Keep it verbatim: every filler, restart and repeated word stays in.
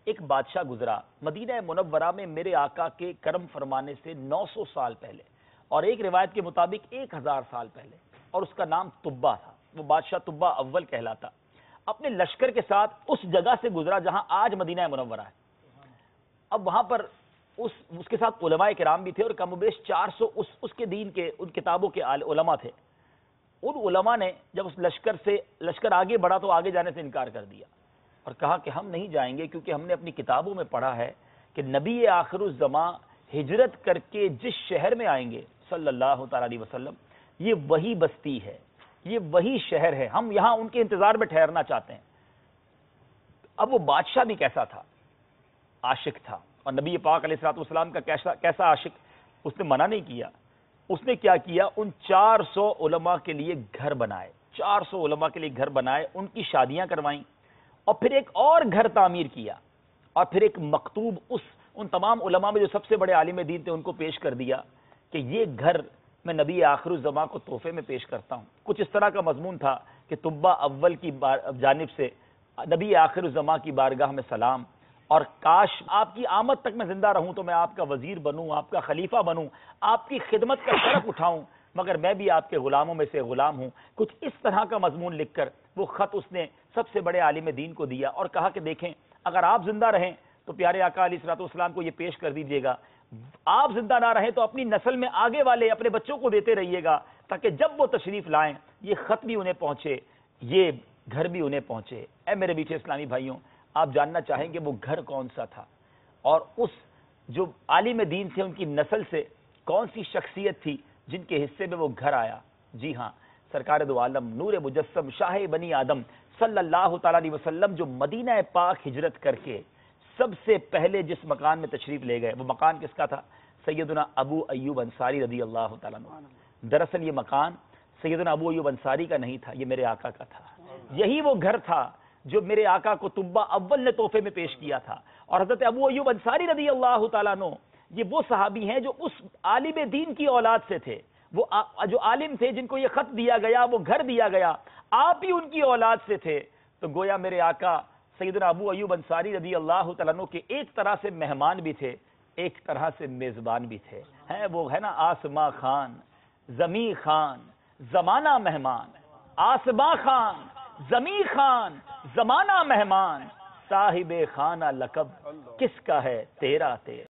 ایک بادشاہ گزرا مدینہ منورہ میں میرے آقا کے کرم فرمانے سے نو سو سال پہلے، اور ایک روایت کے مطابق ایک ہزار سال پہلے، اور اس کا نام طبہ تھا۔ وہ بادشاہ طبہ اول کہلاتا، اپنے لشکر کے ساتھ اس جگہ سے گزرا جہاں آج مدینہ منورہ ہے۔ اب وہاں پر اس اس کے ساتھ علماء کرام بھی تھے، اور کم و بیش چار سو اس اس کے دین کے ان کتابوں کے علماء تھے۔ ان علماء نے جب اس لشکر سے لشکر آگے بڑھا تو آگے جانے سے انکار کر دیا، اور کہا کہ ہم نہیں جائیں گے، کیونکہ ہم نے اپنی کتابوں میں پڑھا ہے کہ نبی آخر الزماں ہجرت کر کے جس شہر میں آئیں گے صلی اللہ تعالی علیہ وسلم، یہ وہی بستی ہے، یہ وہی شہر ہے، ہم یہاں ان کے انتظار میں ٹھہرنا چاہتے ہیں۔ اب وہ بادشاہ بھی کیسا تھا؟ عاشق تھا، اور نبی پاک علیہ الصلوۃ والسلام کا کیسا کیسا عاشق؟ اس نے منع نہیں کیا۔ اس نے کیا کیا؟ ان چار سو علماء کے لیے گھر بنائے، چار سو علماء کے لیے گھر بنائے، ان کی شادیاں کروائیں، اور پھر ایک اور گھر تعمیر کیا، اور پھر ایک مکتوب اس ان تمام علماء میں جو سب سے بڑے عالم دین تھے ان کو پیش کر دیا کہ یہ گھر میں نبی آخر الزماں کو تحفے میں پیش کرتا ہوں۔ کچھ اس طرح کا مضمون تھا کہ طبہ اول کی جانب سے نبی آخر الزماں کی بارگاہ میں سلام، اور کاش آپ کی آمد تک میں زندہ رہوں تو میں آپ کا وزیر بنوں، آپ کا خلیفہ بنوں، آپ کی خدمت کا شرف اٹھاؤں، مگر میں بھی آپ کے غلاموں میں سے غلام ہوں۔ کچھ اس طرح کا مضمون لکھ کر وہ خط اس نے سب سے بڑے عالم دین کو دیا، اور کہا کہ دیکھیں اگر آپ زندہ رہیں تو پیارے آقا علیہ الصلوۃ والسلام کو یہ پیش کر دیجیے گا، آپ زندہ نہ رہیں تو اپنی نسل میں آگے والے اپنے بچوں کو دیتے رہیے گا، تاکہ جب وہ تشریف لائیں یہ خط بھی انہیں پہنچے، یہ گھر بھی انہیں پہنچے۔ اے میرے میٹھے اسلامی بھائیوں، آپ جاننا چاہیں گے وہ گھر کون سا تھا، اور اس جو عالم دین تھے ان کی نسل سے کون سی شخصیت تھی جن کے حصے میں وہ گھر آیا؟ جی ہاں، سرکار دو عالم نور مجسم شاہ بنی آدم صلی اللہ تعالی علیہ وسلم جو مدینہ پاک ہجرت کر کے سب سے پہلے جس مکان میں تشریف لے گئے، وہ مکان کس کا تھا؟ سیدنا ابو ایوب انصاری رضی اللہ تعالیٰ عنہ۔ دراصل یہ مکان سیدنا ابو ایوب انصاری کا نہیں تھا، یہ میرے آقا کا تھا۔ یہی وہ گھر تھا جو میرے آقا کو طبہ اول نے تحفے میں پیش کیا تھا، اور حضرت ابو ایوب انصاری رضی اللہ تعالیٰ عنہ یہ وہ صحابی ہیں جو اس عالم دین کی اولاد سے تھے، وہ جو عالم تھے جن کو یہ خط دیا گیا، وہ گھر دیا گیا، آپ ہی ان کی اولاد سے تھے۔ تو گویا میرے آقا سیدنا ابو ایوب انصاری رضی اللہ تعالیٰ عنہ کے ایک طرح سے مہمان بھی تھے، ایک طرح سے میزبان بھی تھے۔ ہے وہ ہے نا آسماں خان زمیں خان زمانہ مہمان، آسماں خان زمیں خان زمانہ مہمان، صاحب خانہ لقب کس کا ہے تیرا تیرا۔